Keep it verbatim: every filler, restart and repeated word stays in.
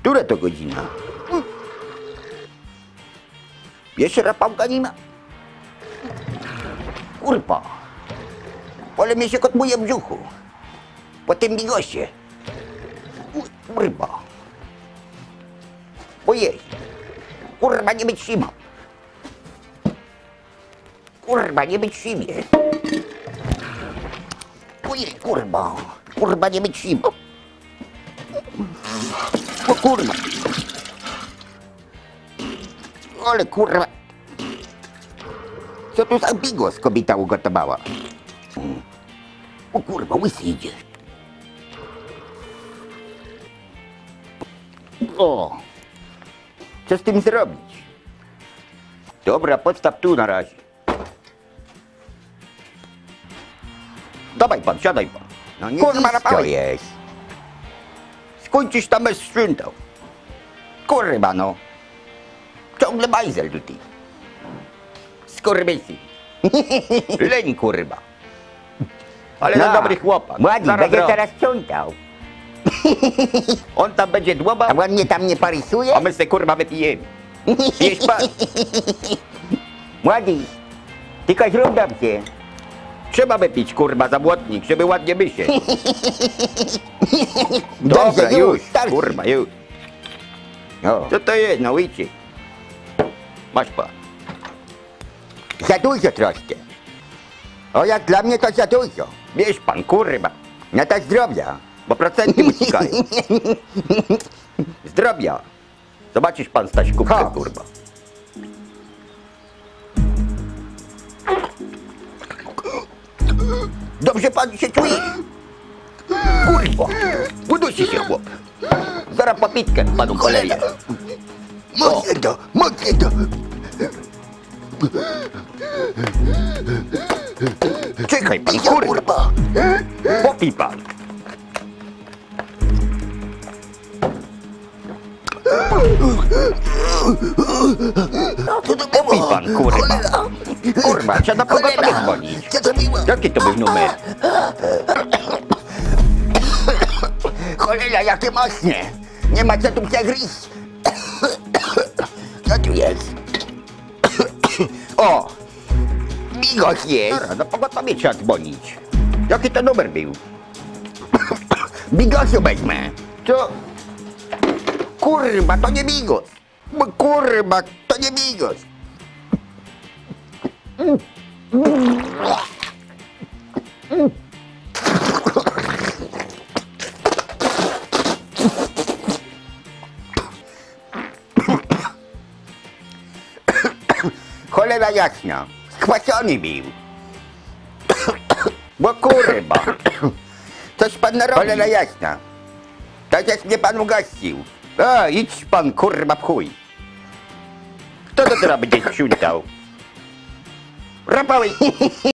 Która to godzina? Jeszcze rapałka nie ma? Kurwa. Ale mnie się kotłuje w brzuchu. Po tym bigosie. Kurwa. Ojej. Kurwa, nie wytrzymam. Kurwa, nie wytrzymie. Ojej, kurwa. Kurwa, nie wytrzymam. O kurwa. Ale kurwa. Co tu za bigos kobieta ugotowała? O kurwa, łysy idzie. O. Co z tym zrobić? Dobra, podstaw tu na razie. Dawaj pan, siadaj pan. No nie Kurwa, nisko napałeś. jest. Skończysz tam bez sprzątał. Kurwa no. Ciągle bajzel tutaj. Skurwysy. Leń kurwa. Ale No. na dobry chłopak. Ładnie, Zaraz będzie robi. teraz sprzątał. On tam będzie A dłubał, ładnie tam nie parysuje? a my se kurwa wypijemy. Pijesz pan? Młody, tylko zrób dobrze. Trzeba wypić kurwa za błotnik, żeby ładnie myśleć. Dobrze, Dobra, już, już, starczy. kurwa, już. O, Co to jest, no ujcie. Masz pan. za dużo troszkę. O, jak dla mnie to za dużo. Bierz pan, kurwa, No to zdrowia. bo procenty uciekają. Zdrowia. Zobaczysz pan stać kubkę, Chodź. kurwa. Dobrze pan się czuje? Kurwa, udusi się chłop. Zaraz popitkę panu poleję. Mocno to, mocno to. Czekaj pan, kurwa. Popij pan. Popij pan, kurwa. Kurwa, trzeba pogotowie dzwonić. Co to było? Jaki to był numer? Cholera, jakie mocne. Nie ma co tu przegryźć. Co tu jest? O! Migos jest. Dobra, no pogotowie trzeba dzwonić. Jaki to numer był? Bigosu wezmę. Co? Kurwa, to nie bigos. Bo kurwa, to nie bigos. Cholera jasna. Skwasiony był. Bo kurwa. Coś pan narobił. Cholera jasna. Tak jak mnie pan ugościł. A, idź pan kurwa w chuj. Kto to teraz będzie sprzątał? Rapały.